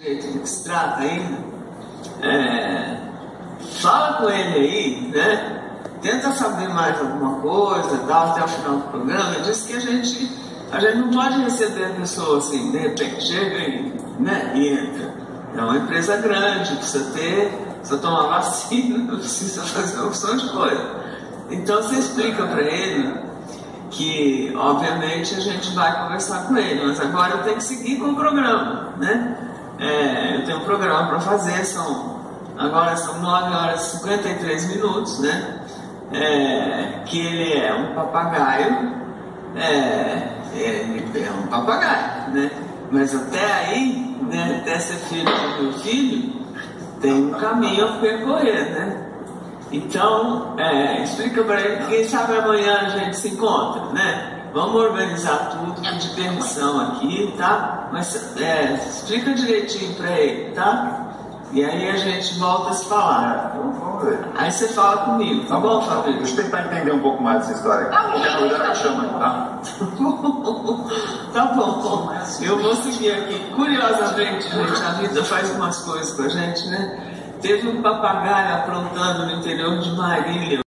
jeito que se trata ainda, fala com ele aí, né? Tenta saber mais alguma coisa, tal, até o final do programa. Diz que a gente não pode receber a pessoa assim, de repente chega e, né, e entra. É uma empresa grande, precisa tomar vacina, precisa fazer uma opção de coisa. Então você explica para ele que, obviamente, a gente vai conversar com ele, mas agora eu tenho que seguir com o programa, né? Eu tenho um programa para fazer, agora são 9 horas e 53 minutos, né? Que ele é um papagaio, ele é um papagaio, né? Mas até aí, né, até ser filho do meu filho, tem um caminho a percorrer, né? Então, explica para ele que quem sabe amanhã a gente se encontra, né? Vamos organizar tudo, pedir permissão aqui, tá? Mas explica direitinho para ele, tá? E aí a gente volta a se falar. Vamos ver. Aí você fala comigo, tá bom, Fabrício? Deixa eu tentar entender um pouco mais dessa história. Qualquer coisa me chama, tá? Tá bom. Eu vou seguir aqui. Curiosamente, gente, a vida faz umas coisas com a gente, né? Teve um papagaio aprontando no interior de Marília.